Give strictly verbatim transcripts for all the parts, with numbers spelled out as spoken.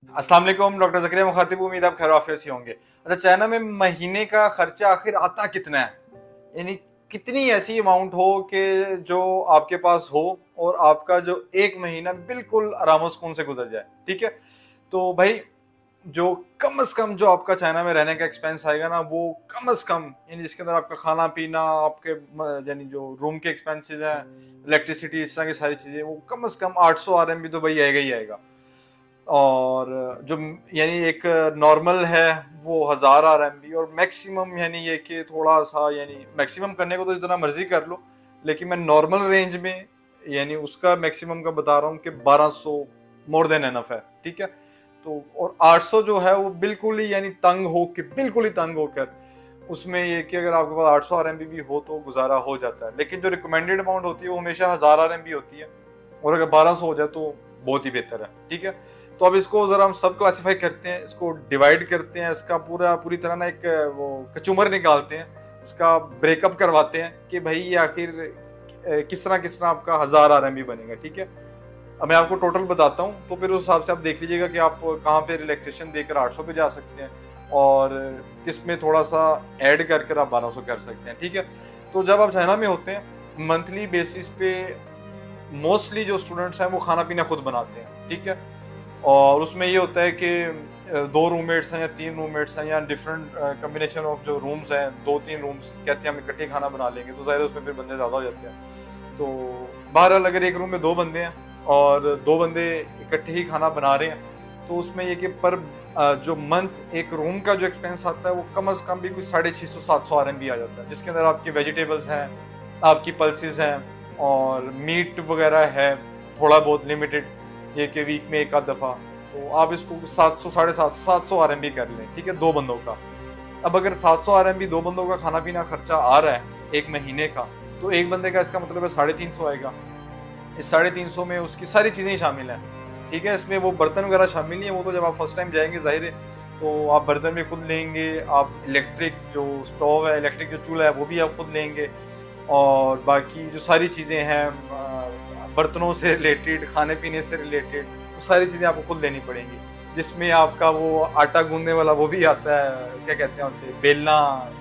अस्सलाम वालेकुम, डॉक्टर ज़करिया मुखातिब, उम्मीद आप खैर आफियत से होंगे। अच्छा, चाइना में महीने का खर्चा आखिर आता कितना है? यानी कितनी ऐसी अमाउंट हो कि जो आपके पास हो और आपका जो एक महीना बिल्कुल आराम सुकून से गुजर जाए, ठीक है? तो भाई, जो कम से कम जो आपका चाइना में रहने का एक्सपेंस आएगा ना, वो कम से कम यानी जिसके अंदर आपका खाना पीना, आपके म यानी जो रूम के एक्सपेंसेस हैं, इलेक्ट्रिसिटी, इस तरह की सारी चीज़ें, वो कम से कम आठ सौ आरएमबी तो भाई आएगा ही आएगा। और जो यानी एक नॉर्मल है वो हज़ार आरएमबी, और मैक्सिमम यानी ये कि थोड़ा सा यानी मैक्सिमम करने को तो जितना मर्जी कर लो, लेकिन मैं नॉर्मल रेंज में यानी उसका मैक्सिमम का बता रहा हूँ कि बारह सौ मोर देन एनफ है, ठीक है? तो और आठ सौ जो है वो बिल्कुल ही यानी तंग हो के बिल्कुल ही तंग होकर, उसमें ये कि अगर आपके पास आठ सौ आरएमबी भी हो तो गुजारा हो जाता है। लेकिन जो रिकमेंडेड अमाउंट होती है वो हमेशा हज़ार आरएमबी होती है, और अगर बारह सौ हो जाए तो बहुत ही बेहतर है, ठीक है? तो अब इसको जरा हम सब क्लासीफाई करते हैं, इसको डिवाइड करते हैं, इसका पूरा पूरी तरह ना एक वो कचूमर निकालते हैं, इसका ब्रेकअप करवाते हैं कि भाई ये आखिर किस तरह किस तरह आपका हज़ार आरएमबी बनेगा, ठीक है? अब मैं आपको टोटल बताता हूँ, तो फिर उस हिसाब से आप देख लीजिएगा कि आप कहाँ पे रिलैक्सेशन देकर आठ सौ पे जा सकते हैं और किस में थोड़ा सा ऐड कर कर आप बारह सौ कर सकते हैं, ठीक है? तो जब आप चाइना में होते हैं, मंथली बेसिस पे मोस्टली जो स्टूडेंट्स हैं वो खाना पीना खुद बनाते हैं, ठीक है? और उसमें ये होता है कि दो रूममेट्स हैं या तीन रूममेट्स हैं या डिफरेंट कम्बिनेशन ऑफ जो रूम्स हैं, दो तीन रूम्स कहते हैं हम इकट्ठे खाना बना लेंगे, तो ज़ाहिर है उसमें फिर बंदे ज़्यादा हो जाते हैं। तो बहरहाल अगर एक रूम में दो बंदे हैं और दो बंदे इकट्ठे ही खाना बना रहे हैं, तो उसमें ये कि पर जो मंथ एक रूम का जो एक्सपेंस आता है वो कम अज़ कम भी कुछ साढ़े छः सौ सात सौ आर एम बी आ जाता है, जिसके अंदर आपकी वेजिटेबल्स हैं, आपकी पल्सेस हैं और मीट वगैरह है थोड़ा बहुत लिमिटेड, ये कि वीक में एक आध दफ़ा। तो आप इसको सात सौ साढ़े सात सौ सात सौ आर एम बी कर लें, ठीक है, दो बंदों का। अब अगर सात सौ आर एम बी दो बंदों का खाना पीना खर्चा आ रहा है एक महीने का, तो एक बंदे का इसका मतलब है साढ़े तीन सौ आएगा। इस साढ़े तीन सौ में उसकी सारी चीज़ें शामिल हैं, ठीक है? इसमें वो बर्तन वगैरह शामिल नहीं है, वो तो जब आप फर्स्ट टाइम जाएंगे ज़ाहिर है, तो आप बर्तन भी खुद लेंगे, आप इलेक्ट्रिक जो स्टोव है, इलेक्ट्रिक जो चूल्हा है वो भी आप खुद लेंगे, और बाकी जो सारी चीज़ें हैं बर्तनों से रिलेटेड, खाने पीने से रिलेटेड, वो सारी चीज़ें आपको खुद लेनी पड़ेंगी, जिसमें आपका वो आटा गूंदने वाला वो भी आता है, क्या कहते हैं उसे, बेलना,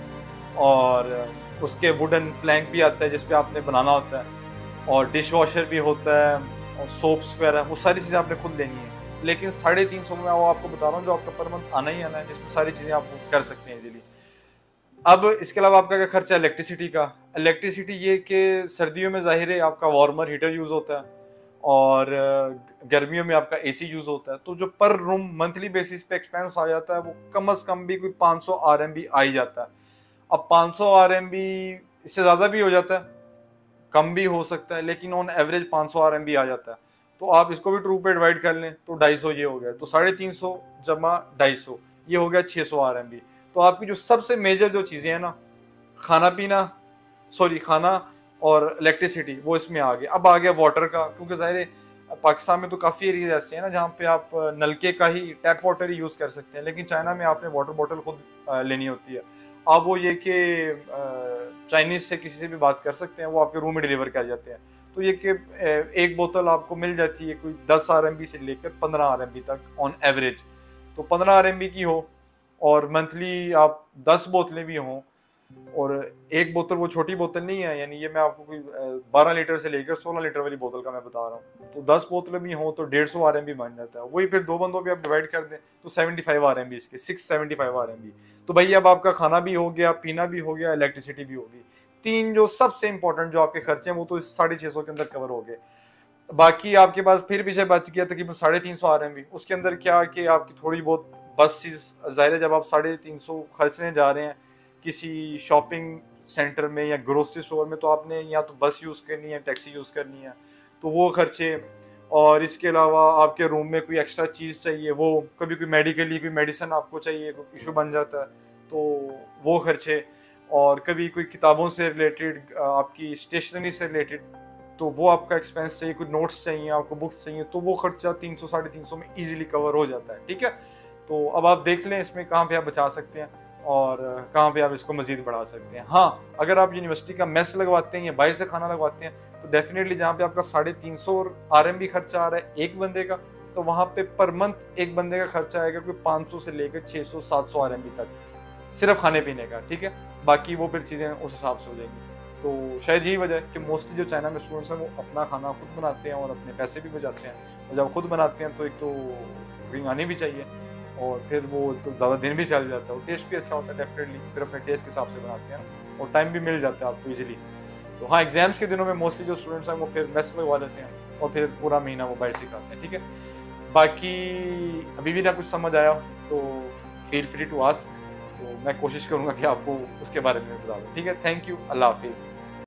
और उसके वुडन प्लैंक भी आता है जिसपे आपने बनाना होता है, और डिश वॉशर भी होता है, और सोप्स वगैरह, वो सारी चीज़ें आपने खुद लेनी है। लेकिन साढ़े तीन सौ में मैं वो आपको बता रहा हूँ जो आपका पर मंथ आना ही आना है, जिसमें सारी चीज़ें आप कर सकते हैं इजीली। अब इसके अलावा आपका क्या खर्चा है इलेक्ट्रिसिटी का? इलेक्ट्रिसिटी ये कि सर्दियों में ज़ाहिर है आपका वार्मर हीटर यूज़ होता है और गर्मियों में आपका एसी यूज़ होता है, तो जो पर रूम मंथली बेसिस पे एक्सपेंस आ जाता है वो कम अज़ कम भी कोई पाँच सौ आर एम बी आ ही जाता है। अब पाँच सौ आर एम बी इससे ज़्यादा भी हो जाता है, कम भी हो सकता है, लेकिन ऑन एवरेज पाँच सौ आर एम बी आ जाता है। तो आप इसको भी टू पे डिवाइड कर लें तो ढाई सौ ये हो गया, तो साढ़े तीन सौ जमा ढाई सौ, ये हो गया छः सौ आर एम बी। तो आपकी जो सबसे मेजर जो चीज़ें हैं ना, खाना पीना, सॉरी खाना और इलेक्ट्रिसिटी, वो इसमें आ गया। अब आ गया वाटर का, क्योंकि ज़ाहिर है पाकिस्तान में तो काफ़ी एरियाज ऐसे हैं ना जहाँ पे आप नलके का ही टैप वाटर ही यूज़ कर सकते हैं, लेकिन चाइना में आपने वाटर बॉटल खुद लेनी होती है। अब वो ये कि चाइनीज़ से किसी से भी बात कर सकते हैं, वो आपके रूम में डिलीवर कर जाते हैं। तो ये कि एक बोतल आपको मिल जाती है कोई दस आर एम बी से लेकर पंद्रह आर एम बी तक ऑन एवरेज। तो पंद्रह आर एम बी की हो और मंथली आप दस बोतलें भी हों, और एक बोतल वो छोटी बोतल नहीं है, यानी ये मैं आपको कोई बारह लीटर से लेकर सोलह लीटर वाली बोतल का मैं बता रहा हूँ, तो दस बोतलें भी हों तो डेढ़ सौ आर एम बी बन जाता है। वही फिर दो बंदों पे आप डिवाइड कर दें तो seventy five R M B, इसके six seventy five R M B. तो भाई अब आपका खाना भी हो गया, पीना भी हो गया, इलेक्ट्रिसिटी भी होगी, तीन जो सबसे इंपॉर्टेंट जो आपके खर्चे हैं वो तो साढ़े छः सौ के अंदर कवर हो गए। बाकी आपके पास फिर पीछे बच गया तकरीबन साढ़े तीन सौ आर एम बी। उसके अंदर क्या कि आपकी थोड़ी बहुत बसेस, ज़ाहिर है जब आप साढ़े तीन सौ खर्चने जा रहे हैं किसी शॉपिंग सेंटर में या ग्रोसरी स्टोर में, तो आपने या तो बस यूज़ करनी है, टैक्सी यूज़ करनी है, तो वो खर्चे। और इसके अलावा आपके रूम में कोई एक्स्ट्रा चीज़ चाहिए, वो कभी कोई मेडिकली कोई मेडिसिन आपको चाहिए, कोई इशू बन जाता है, तो वो खर्चे। और कभी कोई किताबों से रिलेटेड, आपकी स्टेशनरी से रिलेटेड, तो वो आपका एक्सपेंस चाहिए, कोई नोट्स चाहिए, आपको बुक्स चाहिए, तो वो खर्चा तीन सौ साढ़े तीन सौ में इजीली कवर हो जाता है, ठीक है? तो अब आप देख लें इसमें कहाँ पे आप बचा सकते हैं और कहाँ पे आप इसको मजीद बढ़ा सकते हैं। हाँ, अगर आप यूनिवर्सिटी का मेस लगवाते हैं या बाहर से खाना लगवाते हैं, तो डेफिनेटली जहाँ पे आपका साढ़े तीन सौ आर एम बी खर्चा आ रहा है एक बंदे का, तो वहाँ पे पर मंथ एक बंदे का खर्चा आएगा कोई पाँच सौ से लेकर छः सौ सात सौ आर एम बी तक, सिर्फ खाने पीने का, ठीक है। बाकी वो फिर चीज़ें उस हिसाब से हो जाएंगी। तो शायद यही वजह है कि मोस्टली जो चाइना में स्टूडेंट्स हैं वो अपना खाना खुद बनाते हैं और अपने पैसे भी बचाते हैं। और जब खुद बनाते हैं तो एक तो कुकिंग आनी भी चाहिए, और फिर वो तो ज़्यादा दिन भी चल जाता है, और टेस्ट भी अच्छा होता है डेफिनेटली, फिर अपने टेस्ट के हिसाब से बनाते हैं और टाइम भी मिल जाता है आपको ईजिली। तो हाँ, एग्जाम्स के दिनों में मोस्टली जो स्टूडेंट्स हैं वो फिर मेस लगवा लेते हैं और फिर पूरा महीना वो बाहर से खाते हैं, ठीक है। बाकी अभी भी ना कुछ समझ आया तो फील फ्री टू आस्क, तो मैं कोशिश करूँगा कि आपको उसके बारे में बता दूँ, ठीक है। थैंक यू, अल्लाह हाफिज़।